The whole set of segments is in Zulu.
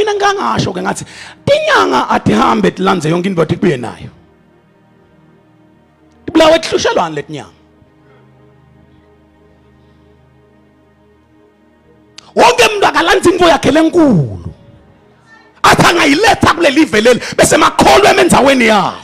mina ngangasho ke ngathi tinyanga atihambe tilandze yonke into ekubuye nayo. Ibulawe kuhlushelwane letinyanga. Wonke umuntu akalandza into yakhe lenkulu. Athi angayiletha kule live leli bese makholwe emendzaweni yawo.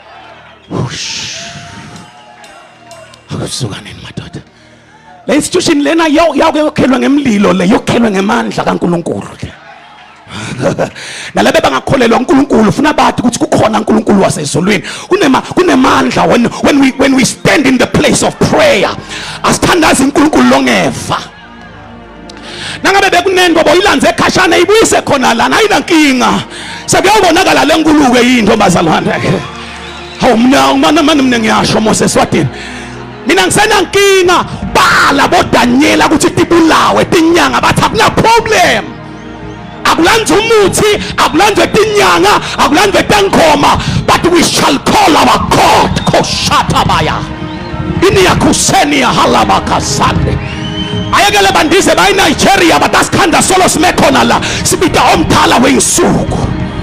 Akusukaneni madoda. Le institution lena yawuke yokhelwa ngemlilo le yokhelwa ngemandla kaNkulunkulu le. Nalabo bangakholelwa uNkulunkulu ufuna bathi ukuthi kukhona uNkulunkulu wasezulwini. Kunemandla when we stand in the place of prayer. Asithandaza uNkulunkulu longeva. Nangabe bekunento boyilandze ekhashana ibuyise khona lana ayinankinga. Sekuyabonakala lenkuluke yinto bazalwane. Hawu mina mina ngiyasho Moses wathini? Mina ngisenankinga bala boDaniela ukuthi tibulawe tinyanga bathi akuna problem. Akulandwe umuthi, akulandwe tinyanga, akulandwe tenkhoma, but we shall call our God. Koshatabaya. Ini yakuseni ya halabakasande. Ayekele bandise bayi Nigeria bataskanda solo simekhona la sibita omthala weinsuku.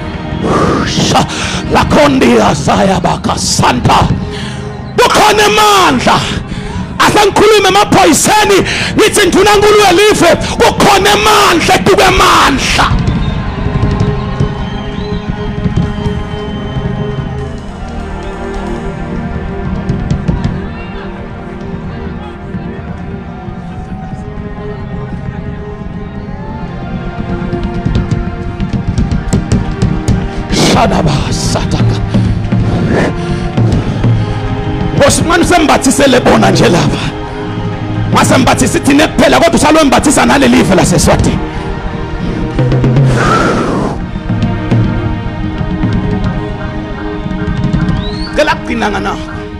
La kondi asaya bakasanta. Bukhona amandla. Asangikhulume emaphoyiseni ngithi nduna nkulu welive kukhona amandla eduke amandla. Shadaba sataka. Bosman sembathise lebona nje lapha. Masembathise thine kuphela kodwa usalwembathisa nale live laseSwatini. Gelakina ngana.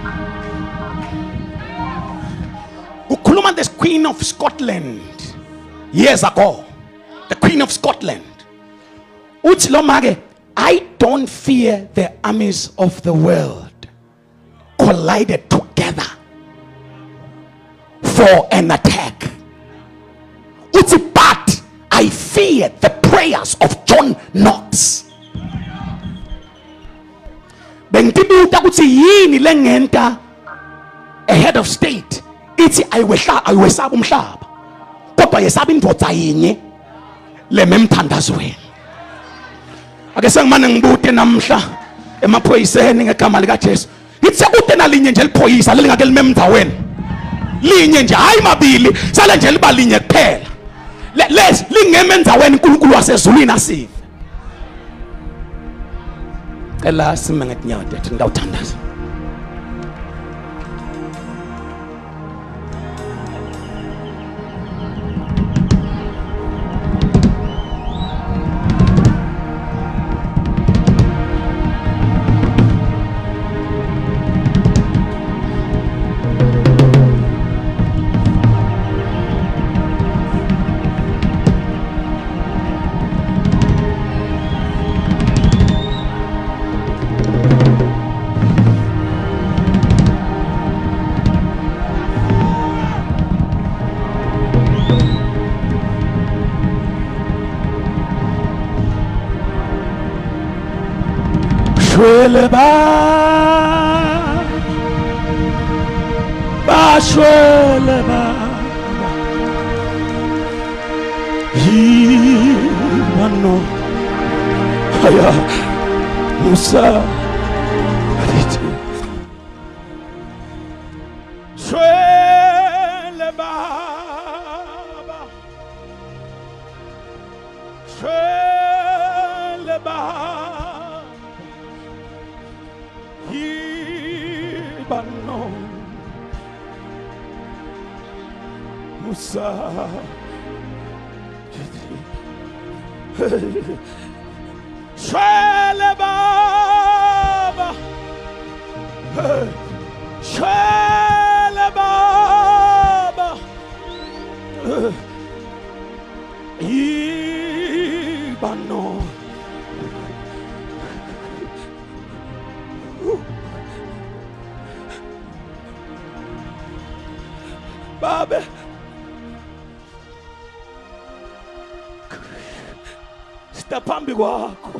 Ukhuluma the Queen of Scotland years ago. The Queen of Scotland. Uthi lo make I don't fear the armies of the world collided together for an attack. But I fear the prayers of John Knox. Bengibuta ukuthi yini lengenta a head of state ithi ayiwesaba umhlaba kodwa yesaba indvodza yinye lememthandazweni. Ake sengimane ngibute namhla emaphoyiseni ngegama lika Jesu. Ngithi kude nalinye nje liphoyisa lelingake limemndaweni. Linye nje hayi mabili sale nje libalinye kuphela. Les lingemendzaweni uNkulunkulu wasezulwini asive. Ela sime ngetinyawo tethu ngawuthandaza. Shwele ba shwele ba hi mano aya Musa ariti shwele ba shwele ba Bano Musa Shwele Baba Shwele Baba Ibano Baba step on phambi kwakho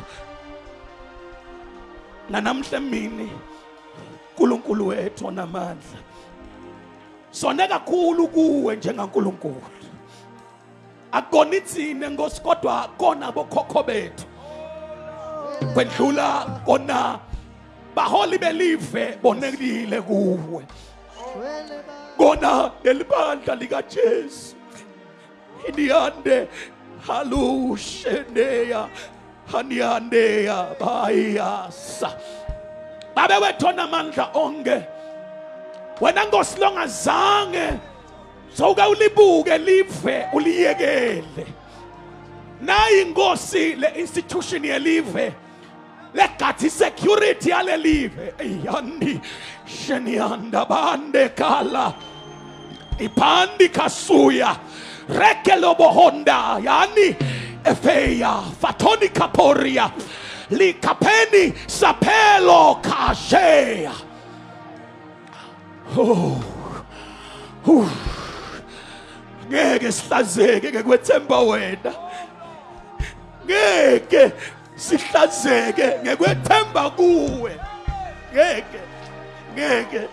nanamhla emini uNkulunkulu wethu onamandla sone kakhulu kuwe njengaNkulunkulu akukona ithine Nkosi kodwa kona bokhokho bethu kwendlula kona baholi belive bonekile kuwe kona nelibandla likaJesu iniyande halusheneya haniyandeya bayasa babe wethona amandla onke wena Nkosi longazange sowuke ulibuke live uliyekele nayi Nkosi le institution yelive legati security yale live eyandi sheniyanda bande kala ipandi kasuya rekelo bohonda yani efeya fatoni kaporia likapeni sapelo kashea ngeke sihlazeke ngekwethemba wena ngeke sihlazeke ngekwethemba kuwe ngeke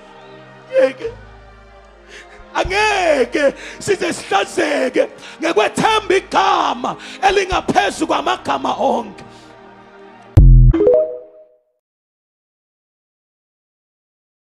angeke size sihlazeke ngekwethemba igama elingaphezulu kwamagama onke